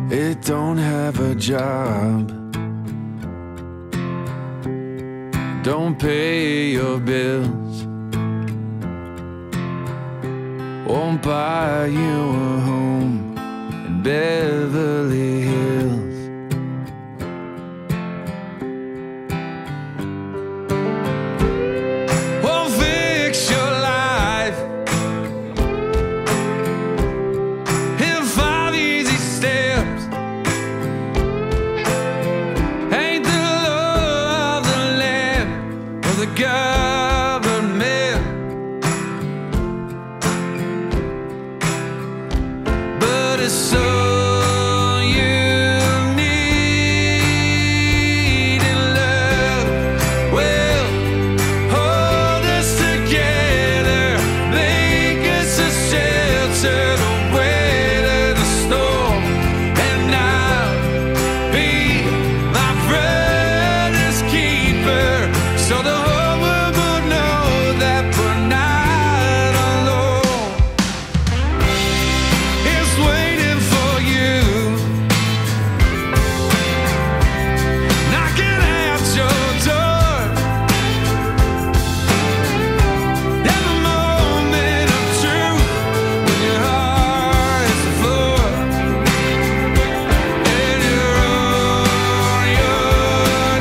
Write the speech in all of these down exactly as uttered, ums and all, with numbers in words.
it don't have a job, don't pay your bills, won't buy you a home in Beverly Hills. Won't fix your life in five easy steps. Ain't the law of the land or the government, but it's so you need in love. Well, hold us together, make us a shelter to weather the storm, and I'll be my brother's keeper, so the whole world will know that we're not alone. It's waiting for you, knocking at your door. There's a moment of truth when your heart is the floor, and you're on your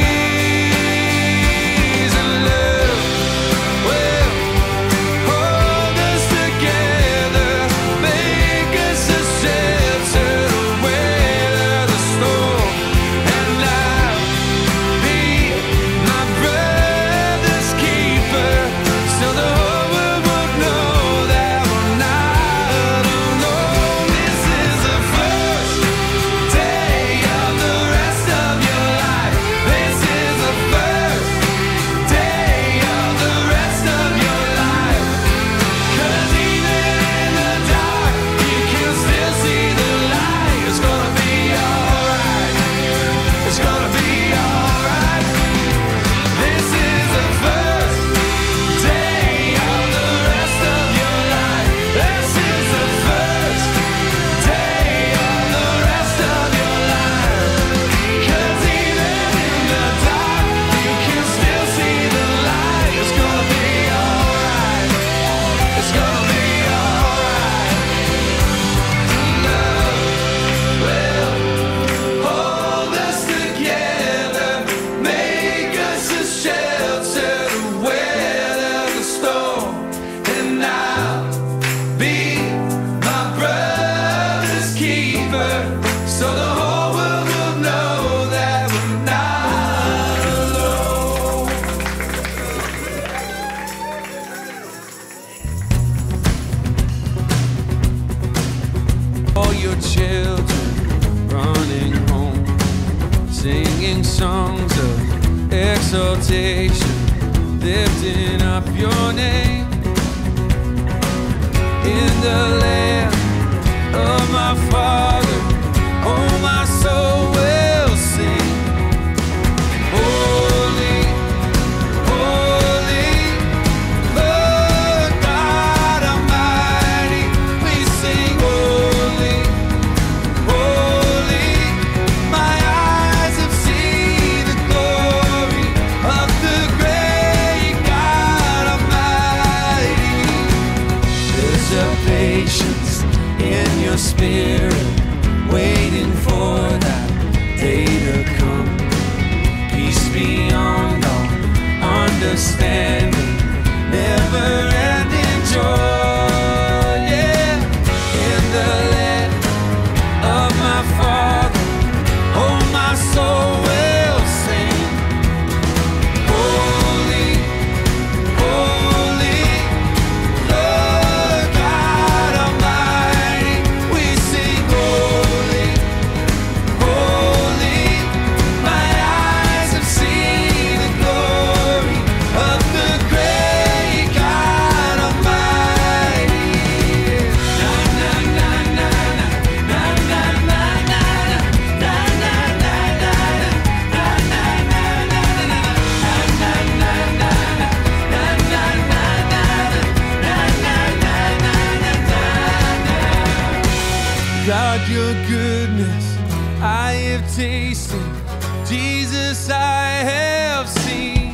knees in love. Well, hold us together, make us a shelter to weather the storm, and I'll be my brother's keeper, so the whole world will know that we're not alone. This is the first day of the rest of your life. This is the first day of the rest of your life. 'Cause even in the dark, you can still see the light. It's gonna be alright. It's gonna be alright. This is the first day of the rest of your life. This is the first day of the rest of your life. 'Cause even in the dark, you can still see the light. It's gonna be alright. It's gonna be alright. Love will hold us together, make us a shelter to weather the storm, and I'll be my brother's keeper, so the whole world will know that we're not alone. All your children running home, singing songs of exaltation, lifting up your name in the land of my Father. Oh, my soul will sing. Holy, holy, Lord God Almighty. We sing holy, holy. My eyes have seen the glory of the great God Almighty. There's a patience in your spirit, waiting for that day to come. Peace beyond all understanding, never-ending joy. Yeah, in the land of my Father, oh, my soul will sing. Holy, holy, Lord God Almighty. We sing holy, holy. My eyes have seen the glory of the great God Almighty. Na na na na na na na na na na na na God, your goodness tasted, Jesus I have seen.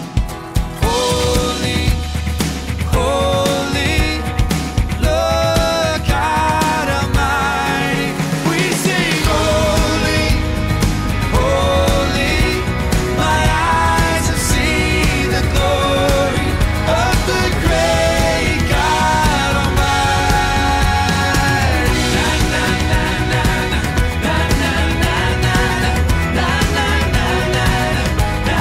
Holy, holy, Lord God Almighty. We sing holy, holy, my eyes have seen the glory of the great God Almighty. Na na na na na na na na na na na na na na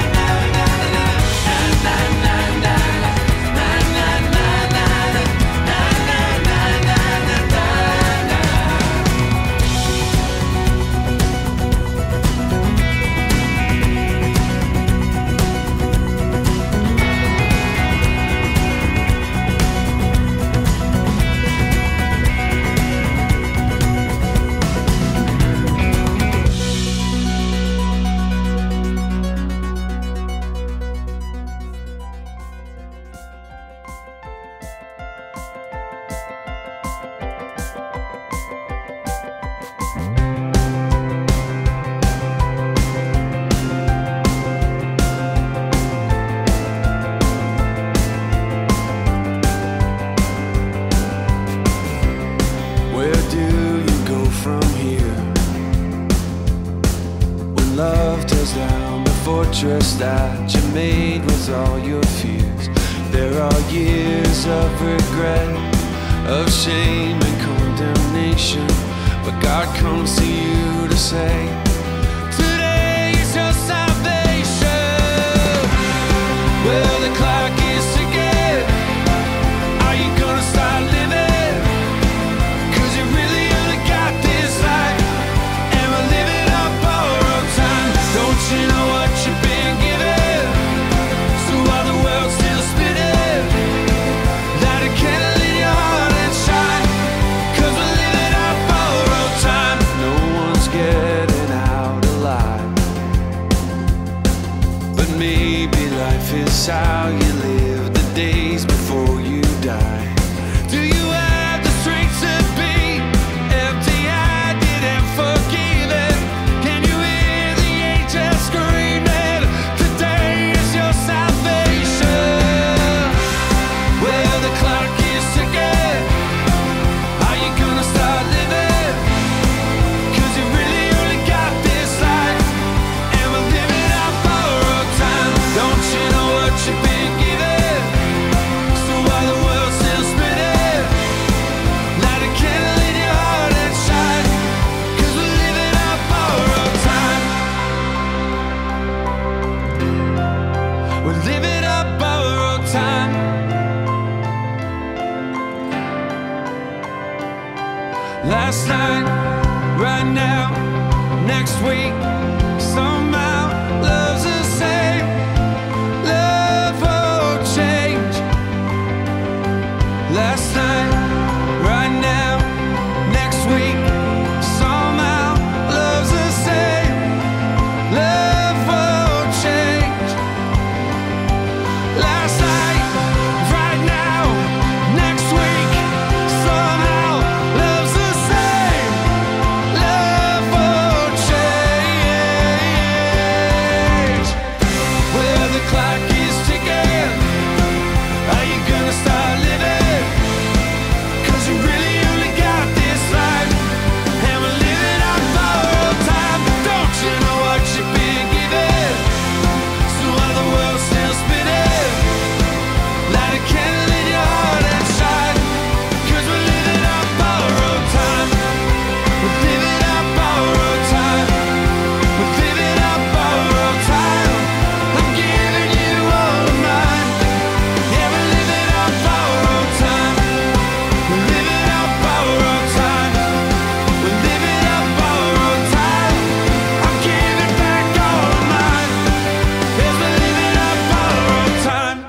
Where do you go from here? When love tears down the fortress that you made with all your fears. There are years of regret, of shame and condemnation, but God comes to you to say, today is your salvation. Well, the clock is ticking. Are you gonna start living? 'Cause you really only got this life, and we're living up borrowed time. Don't you know what you've been given? So while the world's still spinning, light a candle in your heart and shine. 'Cause we're living up borrowed time. No one's getting out alive, but maybe life is how you live the days before you die. Do you have the strength to be empty-handed and forgiven? Can you hear the angels screaming? Today is your salvation. Well, the clock is ticking. Are you gonna start living? 'Cause you really only got this life, and we're living up borrowed time. Don't you know what you've been given? So while the world's still spinning, light a candle in your heart and shine. 'Cause we're living up borrowed time. We're living up borrowed time. Last night, right now, next week, somehow love's the same. Love won't change. Last night, right now, next week, somehow love's the same. Love won't change. Last night, right now, next week, somehow love's the same. Love won't change. Well, the clock is ticking. Are you gonna start living? 'Cause you really only got this life, and we're living on borrowed time. Don't you know what you've been given? So while the world's still spinning, light a candle in your heart and shine. 'Cause we're living on borrowed time. We're living on borrowed time. We're living on borrowed time. I'm giving you all of mine. Yeah, we're living on borrowed time. We're living on borrowed time. We're living on borrowed time. I'm giving back all of mine. Yes, we're living on borrowed time.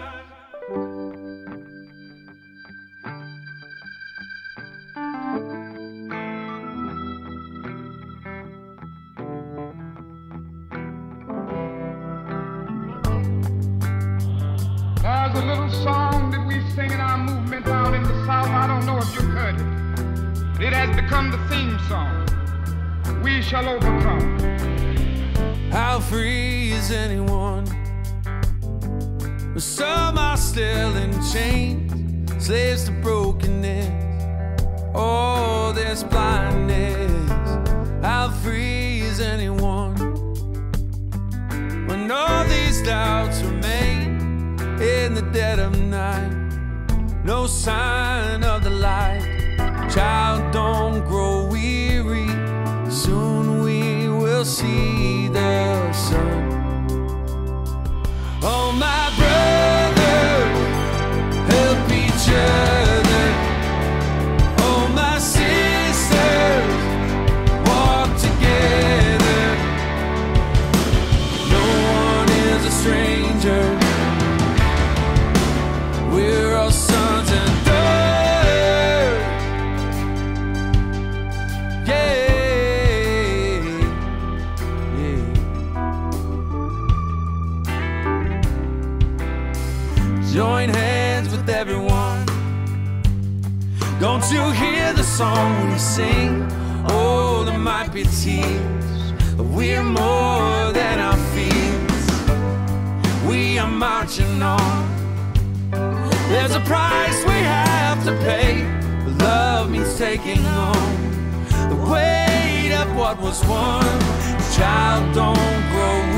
There's a little song that we sing in our movement down in the South. I don't know if you've heard it. It has become the theme song. We we shall overcome. How free is anyone? But some are still in chains, slaves to brokenness. Oh, there's blindness. How free is anyone? When all these doubts remain in the dead of night, no sign of the light. Child, don't grow weary, soon we will see the sun. Oh, my brother, help each other. Oh, my sisters, walk together. No one is a stranger. We're all sons and daughters. Yeah, yeah. Join hands with everyone. Don't you hear the song we sing? Oh, there might be tears, but we're more than our fears. We are marching on. There's a price we have to pay. Love means taking on the weight of what was won. Child, don't grow